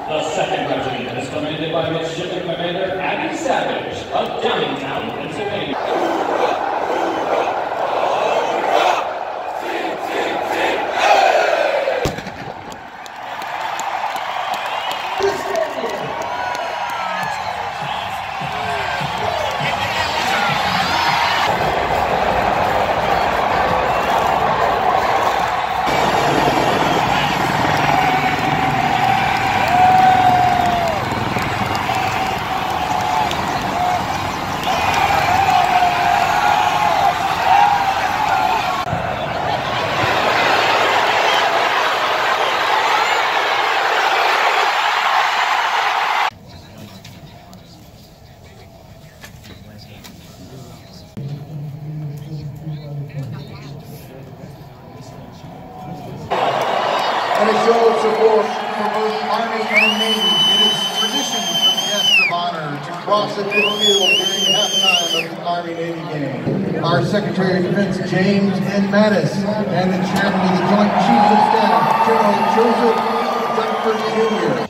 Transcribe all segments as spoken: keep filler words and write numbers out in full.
The second regiment is commanded by Midshipman Commander Abby Savage of Downingtown, Pennsylvania. And a show of support for both Army and Navy. It is tradition for the guests of honor to cross at midfield during halftime of the Army-Navy game. Our Secretary of Defense, James N. Mattis, and the Chairman of the Joint Chiefs of Staff, General Joseph Dunford,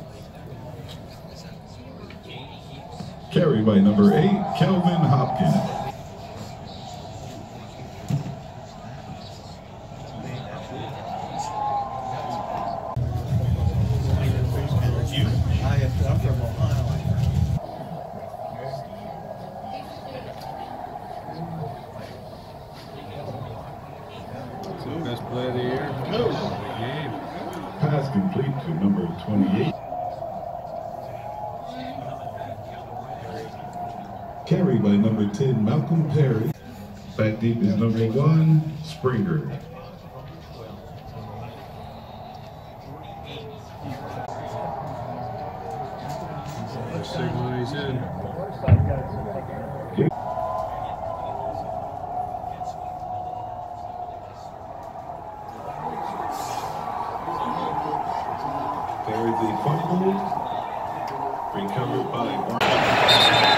Junior Carried by number eight, Kelvin Hopkins. Best play of the year. No. Game. Pass complete to number twenty-eight. Carried by number ten, Malcolm Perry. Back deep is number one, Springer. Signal he's in. Carried the fumble. Recovered by Juan.